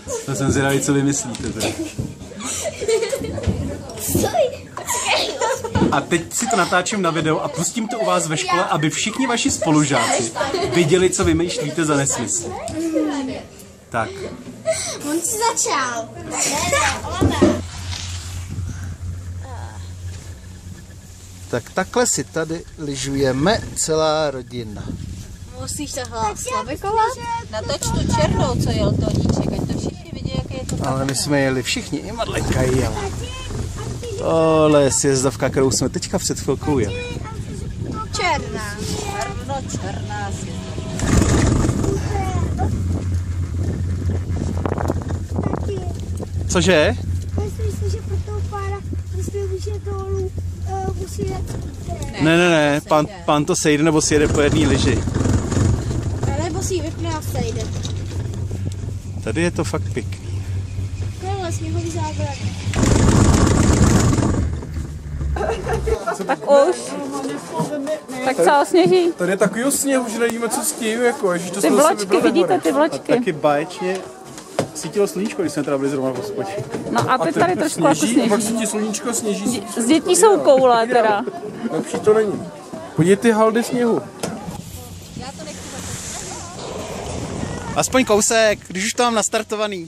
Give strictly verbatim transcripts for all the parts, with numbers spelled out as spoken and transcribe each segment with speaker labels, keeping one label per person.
Speaker 1: To jsem zvědavý, co vymyslíte teda. A teď si to natáčím na video a pustím to u vás ve škole, aby všichni vaši spolužáci viděli, co vymýšlíte za nesmysl. Tak.
Speaker 2: On si začal.
Speaker 1: Tak takhle si tady lyžujeme celá rodina.
Speaker 2: Musíš to hlav slavekovat? Natoč tu černou, co jel Toníček, ať to všichni vidí, jak je to.
Speaker 1: Ale my jsme jeli všichni, i Madlenka jela. Tohle je sjezdovka, kterou jsme teďka před chvilkou jeli.
Speaker 2: Černá. Černo, černá sjezdovka.
Speaker 1: Cože?
Speaker 3: Myslím, že pro toho pára, myslím, že dolů musí jet.
Speaker 1: Ne, ne, ne, pan, pan to sejde nebo si jede po jedné lyži.
Speaker 3: Nebo si ji vypne a sejde.
Speaker 1: Tady je to fakt pěkný.
Speaker 3: Tohle sněhový základ.
Speaker 4: Tak už. Tak co, sněží?
Speaker 5: Tady je takový sněh, už nevíme, co s tím, jako, že to
Speaker 4: Ty vločky, vidíte ty vločky?
Speaker 1: Taky báječně svítilo sluníčko, když jsme teda byli zrovna v hospodě.
Speaker 4: No a teď tady trošku jako
Speaker 5: sněží, a pak
Speaker 4: sněží.
Speaker 5: svítí sluníčko, sněží.
Speaker 4: Z dětí jsou koule teda.
Speaker 5: Lepší to není. Podívej ty haldy sněhu.
Speaker 1: Aspoň kousek, když už to mám nastartovaný.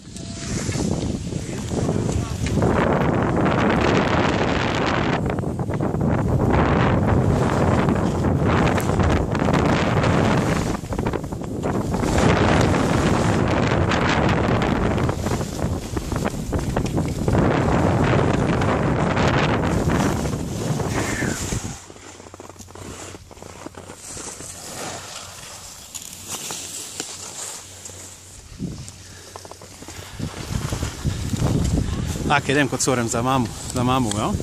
Speaker 1: Tak jedem kocourem za mámu, za mámu, jo?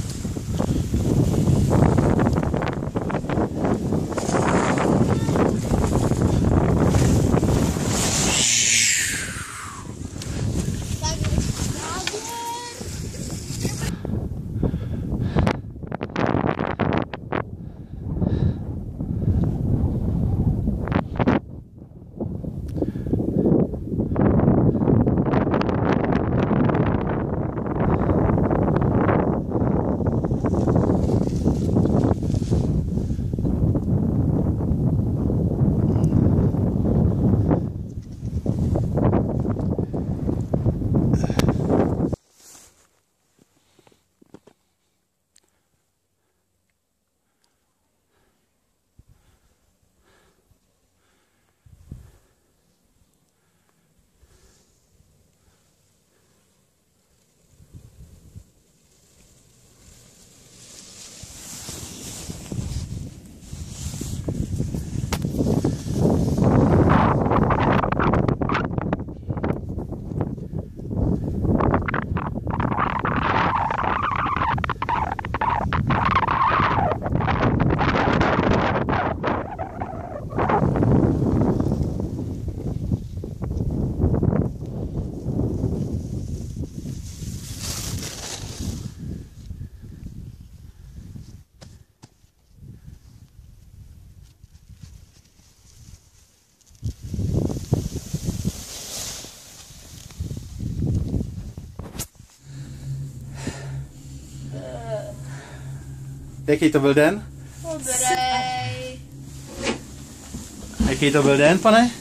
Speaker 1: Jaký to byl den?
Speaker 2: Dobrý.
Speaker 1: Jaký to byl den, pane?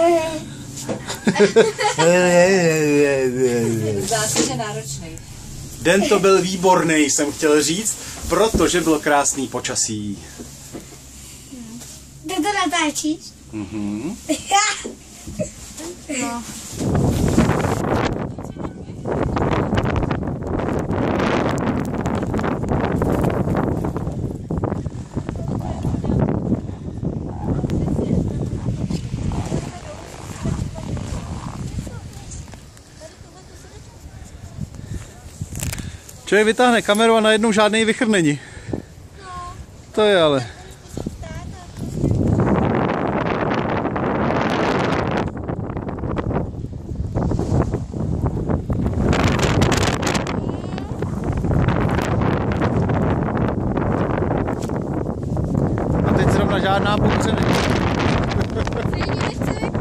Speaker 2: Zdá se, že náročný.
Speaker 1: Den to byl výborný, jsem chtěl říct, protože bylo krásný počasí.
Speaker 3: Ty to natáčíš?
Speaker 1: Mhm.
Speaker 3: No.
Speaker 1: Člověk vytáhne kameru a najednou žádný vichr není. To je ale. A teď zrovna žádná bouře není.